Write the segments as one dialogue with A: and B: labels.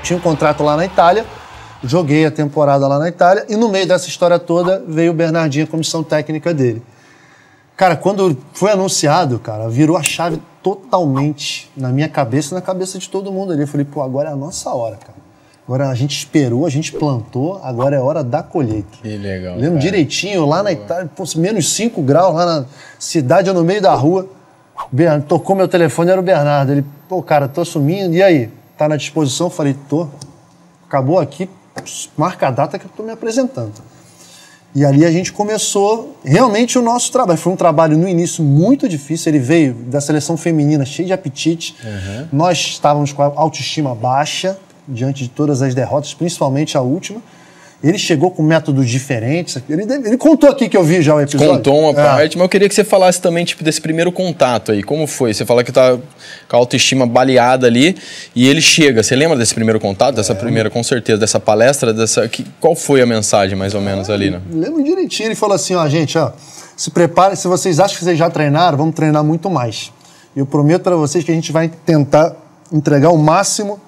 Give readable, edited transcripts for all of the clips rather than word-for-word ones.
A: tinha um contrato lá na Itália, joguei a temporada lá na Itália e no meio dessa história toda veio o Bernardinho, a comissão técnica dele. Cara, quando foi anunciado, cara, virou a chave totalmente na minha cabeça e na cabeça de todo mundo ali. Eu falei, pô, agora é a nossa hora, cara. Agora a gente esperou, a gente plantou, agora é hora da colheita.
B: Que legal.
A: Lembro direitinho, lá na Itália, pô, menos 5 graus, lá na cidade, no meio da rua. Tocou meu telefone, era o Bernardo. Ele, pô, cara, tô sumindo, e aí? Tá na disposição? Eu falei, tô. Acabou aqui, marca a data que eu tô me apresentando. E ali a gente começou realmente o nosso trabalho. Foi um trabalho no início muito difícil. Ele veio da seleção feminina cheio de apetite. Nós estávamos com a autoestima baixa diante de todas as derrotas, principalmente a última. Ele chegou com métodos diferentes. Ele contou aqui que eu vi já o episódio.
B: Contou uma parte, mas eu queria que você falasse também tipo, desse primeiro contato aí. Como foi? Você fala que tá com a autoestima baleada ali e ele chega. Você lembra desse primeiro contato, dessa primeira, com certeza, dessa palestra? Qual foi a mensagem, mais ou menos, ali, né?
A: Lembro direitinho. Ele falou assim, ó, gente, ó, se preparem, se vocês acham que vocês já treinaram, vamos treinar muito mais. Eu prometo para vocês que a gente vai tentar entregar o máximo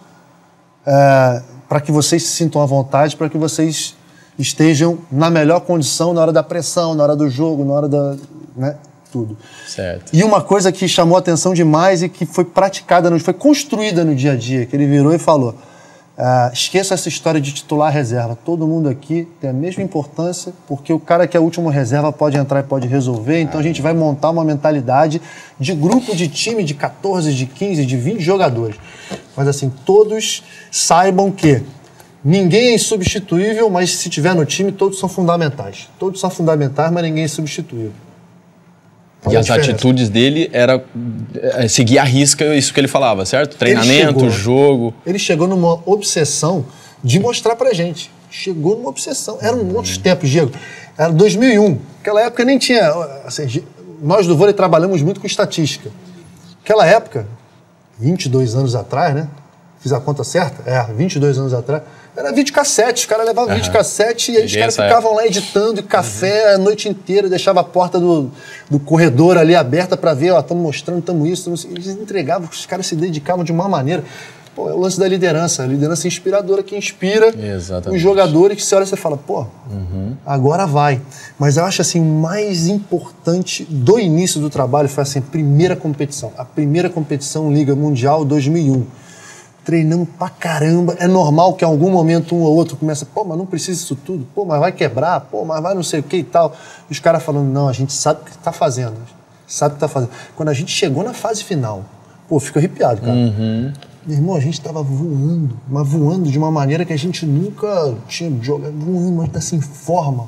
A: para que vocês se sintam à vontade, para que vocês estejam na melhor condição na hora da pressão, na hora do jogo, na hora da... né, tudo.
B: Certo.
A: E uma coisa que chamou a atenção demais e que foi praticada, foi construída no dia a dia, que ele virou e falou, esqueça essa história de titular reserva, todo mundo aqui tem a mesma importância, porque o cara que é o último reserva pode entrar e pode resolver, então a gente vai montar uma mentalidade de grupo, de time de 14, de 15, de 20 jogadores. Mas assim, todos saibam que ninguém é insubstituível, mas se tiver no time, todos são fundamentais. Todos são fundamentais, mas ninguém é insubstituível.
B: E as atitudes dele era seguir à risca isso que ele falava, certo? Treinamento, jogo.
A: Ele chegou numa obsessão de mostrar pra gente. Chegou numa obsessão. Eram outros tempos, Diego. Era 2001. Naquela época nem tinha... Assim, nós do vôlei trabalhamos muito com estatística. Naquela época, 22 anos atrás, né? Fiz a conta certa? 22 anos atrás. Era videocassete, os caras levavam videocassette e aí os caras ficavam lá editando e café a noite inteira, deixava a porta do corredor ali aberta para ver, ó, estamos mostrando, estamos isso, eles entregavam, os caras se dedicavam de uma maneira. Pô, é o lance da liderança, a liderança inspiradora que inspira os jogadores que você olha e você fala, pô, agora vai. Mas eu acho assim, o mais importante do início do trabalho foi assim, primeira competição. A primeira competição Liga Mundial 2001. Treinamos pra caramba. É normal que em algum momento um ou outro começa, pô, mas não precisa disso tudo, pô, mas vai quebrar, pô, mas vai não sei o que e tal. E os caras falando, não, a gente sabe o que tá fazendo, sabe o que tá fazendo. Quando a gente chegou na fase final, pô, fico arrepiado, cara. Meu irmão, a gente tava voando, mas voando de uma maneira que a gente nunca tinha jogado, voando, mas assim, em forma.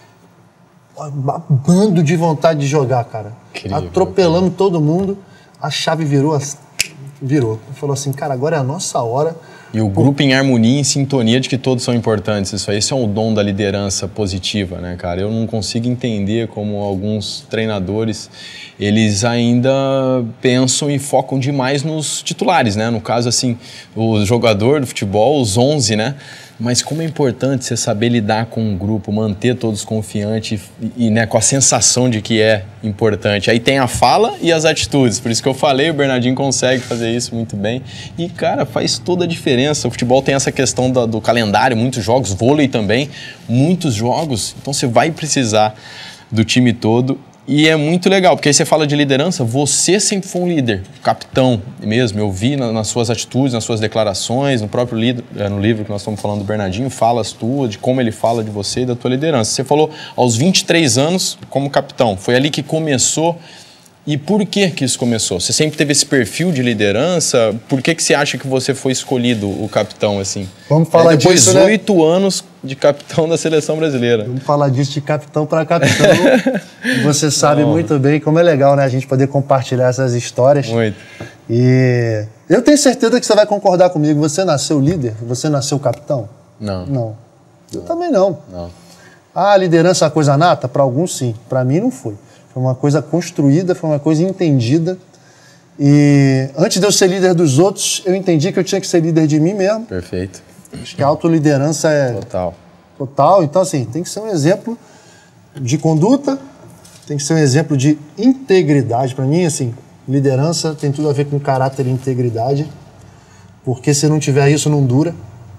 A: Bando de vontade de jogar, cara. Incrível, atropelamos todo mundo, a chave virou. Falou assim, cara, agora é a nossa hora.
B: E o grupo em harmonia, em sintonia de que todos são importantes. Isso é o dom da liderança positiva, né, cara? Eu não consigo entender como alguns treinadores, eles ainda pensam e focam demais nos titulares, né? No caso, assim, o jogador do futebol, os 11, né? Mas como é importante você saber lidar com um grupo, manter todos confiantes e né, com a sensação de que é importante. Aí tem a fala e as atitudes. Por isso que eu falei, o Bernardinho consegue fazer isso muito bem. E, cara, faz toda a diferença. O futebol tem essa questão do calendário, muitos jogos, vôlei também, muitos jogos. Então você vai precisar do time todo. E é muito legal, porque aí você fala de liderança, você sempre foi um líder, capitão mesmo. Eu vi nas suas atitudes, nas suas declarações, no próprio no livro que nós estamos falando do Bernardinho, falas tuas, de como ele fala de você e da tua liderança. Você falou aos 23 anos como capitão, foi ali que começou. E por que isso começou? Você sempre teve esse perfil de liderança? Por que você acha que você foi escolhido o capitão, assim?
A: Vamos falar
B: depois
A: disso,
B: Depois de 8 anos de capitão da seleção brasileira.
A: Vamos falar disso de capitão para capitão. Você sabe muito bem como é legal, né? A gente poder compartilhar essas histórias.
B: Muito.
A: E eu tenho certeza que você vai concordar comigo. Você nasceu líder? Você nasceu capitão?
B: Não.
A: Eu também não. A liderança é uma coisa nata? Para alguns, sim. Para mim, não foi. Foi uma coisa construída, foi uma coisa entendida. E antes de eu ser líder dos outros, eu entendi que eu tinha que ser líder de mim mesmo.
B: Perfeito.
A: Acho que a autoliderança é... Total. Então, assim, tem que ser um exemplo de conduta, tem que ser um exemplo de integridade. Para mim, assim, liderança tem tudo a ver com caráter e integridade. Porque se não tiver isso, não dura.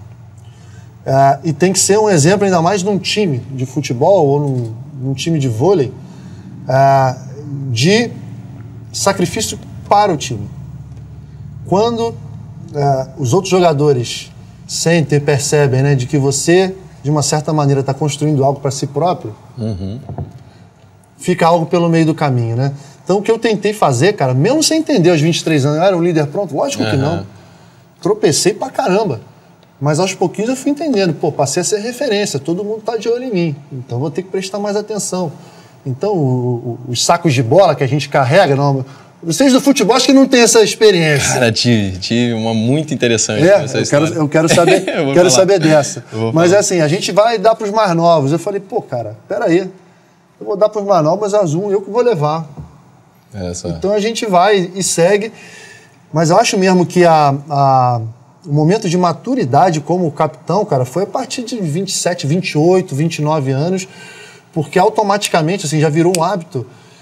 A: E tem que ser um exemplo ainda mais num time de futebol ou num time de vôlei de sacrifício para o time. Quando os outros jogadores sentem, percebem, né, de que você, de uma certa maneira, está construindo algo para si próprio, fica algo pelo meio do caminho, né? Então, o que eu tentei fazer, cara, mesmo sem entender aos 23 anos, eu era um líder pronto? Lógico que não. Tropecei pra caramba. Mas aos pouquinhos eu fui entendendo. Pô, passei a ser referência, todo mundo tá de olho em mim. Então, vou ter que prestar mais atenção. Então, os sacos de bola que a gente carrega... Não, vocês do futebol acho que não tem essa experiência.
B: Cara, tive uma muito interessante.
A: Eu quero saber, quero saber dessa. Mas é assim, a gente vai dar pros mais novos. Eu falei, pô, cara, peraí. Eu vou dar pros mais novos, mas azul eu que vou levar. Então a gente vai e segue, mas eu acho mesmo que o momento de maturidade como capitão, cara, foi a partir de 27, 28, 29 anos, porque automaticamente, assim, já virou um hábito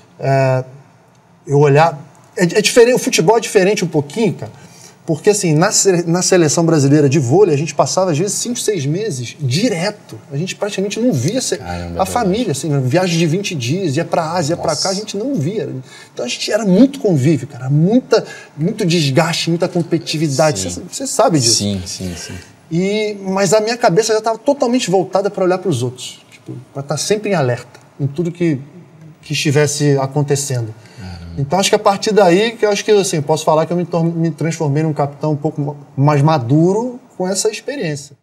A: eu olhar... É diferente, o futebol é diferente um pouquinho, cara, porque assim, na seleção brasileira de vôlei, a gente passava às vezes 5, 6 meses direto. A gente praticamente não via a família, assim, viagem de 20 dias, ia pra Ásia, ia pra cá, a gente não via. Então a gente era muito convívio, cara, muito desgaste, muita competitividade. Você sabe disso.
B: Sim.
A: Mas a minha cabeça já estava totalmente voltada para olhar para os outros, para estar sempre em alerta, em tudo que estivesse acontecendo. Então, acho que a partir daí, que eu acho que assim, posso falar que eu me transformei num capitão um pouco mais maduro com essa experiência.